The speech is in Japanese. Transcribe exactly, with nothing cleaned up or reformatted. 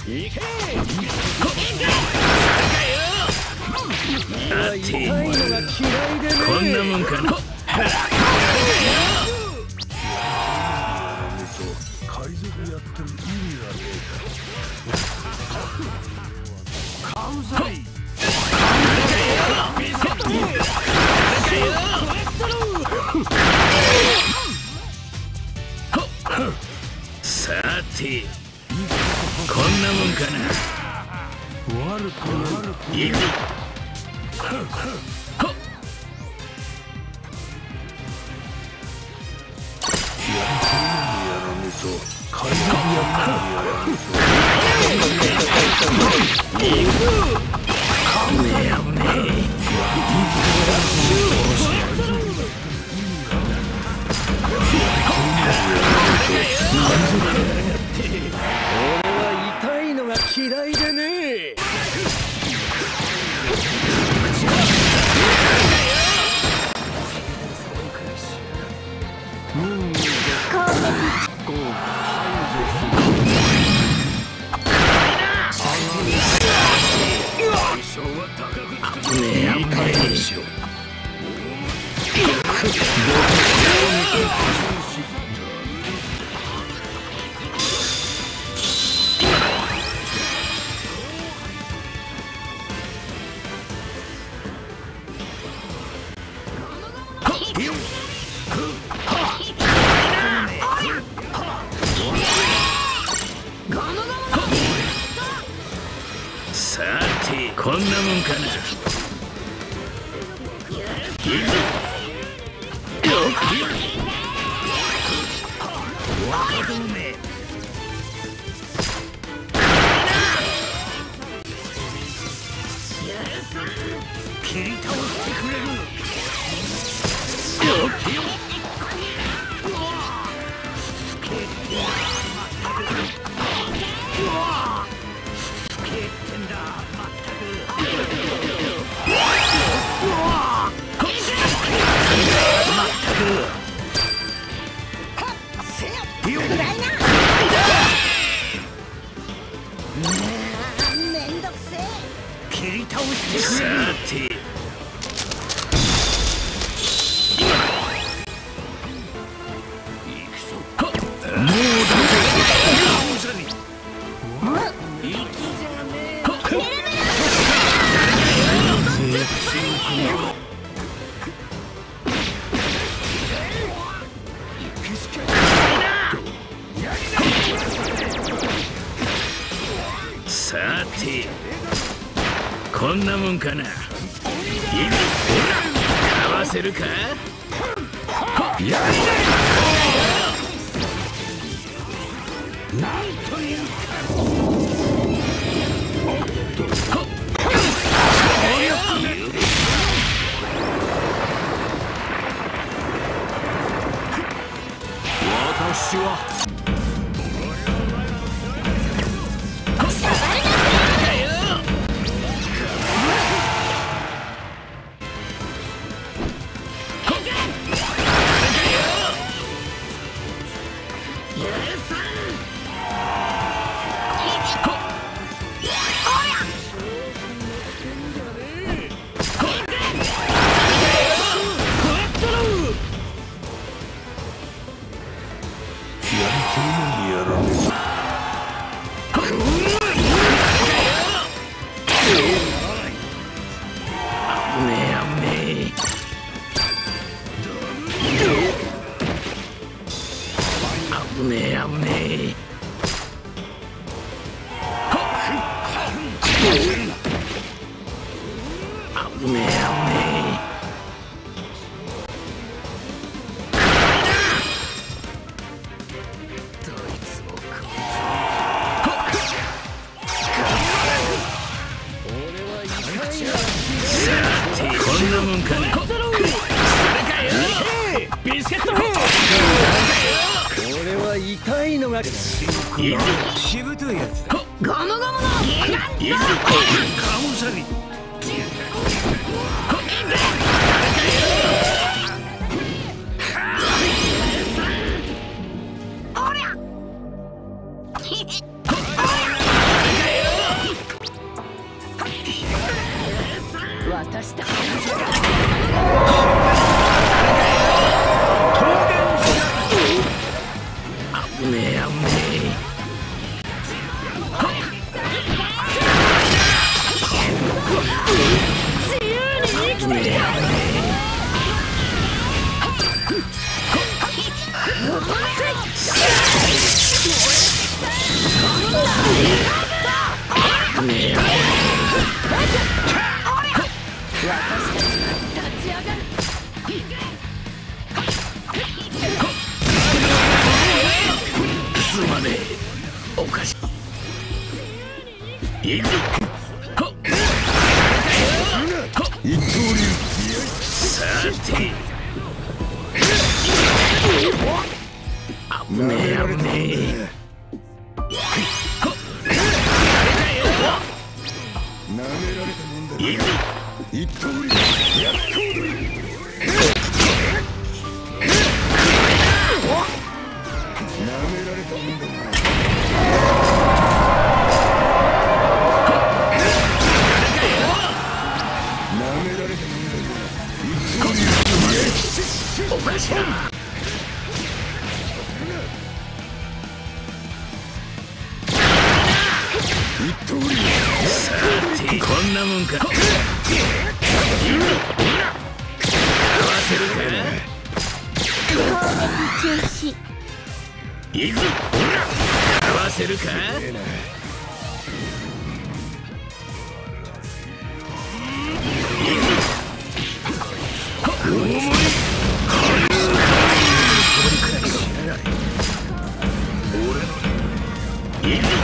行け。 あって痛いのが嫌いでね。 こんなもんかな。 海賊やってる意味がねえか。カウザイ。 さてこんなもんかな。 悪く悪くいくぞ。 海賊やったらやら俺は痛いのが嫌いでね。 ねえ、あんまりにしろ。さてこんなもんかな。 切り倒してくれる。切り倒してくれる。 さてさてこんなもんかな。いく合わせるか。やなんというか。私は危ねえ危ねえ。危ねえ危ねえ。どいつもこいつさてこんなもんかな。ビスケット俺は痛いのがしぶといやつだ。 ゴムゴムのギガント。 カムサギ。 おりゃ。 危ねえ危ねえ危ねえ危ねすまねえおかしいいくぞ一刀流さて危ねえ危ねえ舐められたもんだ。 いいぞ一刀流逆光だ。舐められたもんだな。舐められたもんだな。一刀流おかしいな一刀流さてこんなもんか合わせるか攻撃休止。 いくぞ合わせるか重い俺のいくぞ